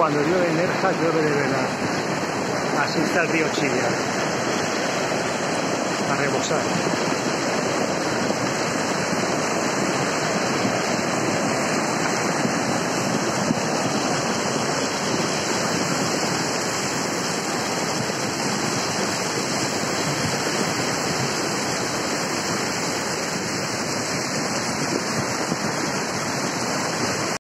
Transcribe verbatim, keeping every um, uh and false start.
cuando llueve en Nerja, llueve de verdad. Así está el río Chilla, a rebosar.